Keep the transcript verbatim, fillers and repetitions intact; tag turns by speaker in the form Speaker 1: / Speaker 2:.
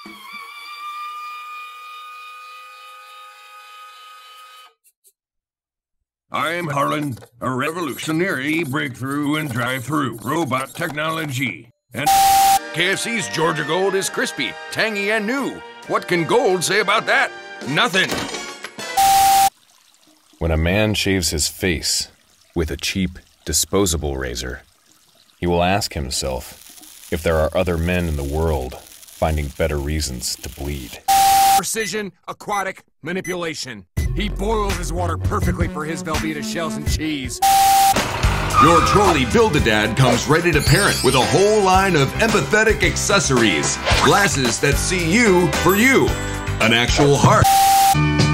Speaker 1: I'm Harlan, a revolutionary breakthrough in drive-through robot technology. And K F C's Georgia Gold is crispy, tangy, and new. What can Gold say about that? Nothing.
Speaker 2: When a man shaves his face with a cheap, disposable razor, he will ask himself if there are other men in the world finding better reasons to bleed.
Speaker 3: Precision, aquatic, manipulation. He boils his water perfectly for his Velveeta shells and cheese.
Speaker 4: Your trolley Build-A-Dad comes ready to parent with a whole line of empathetic accessories. Glasses that see you for you. An actual heart.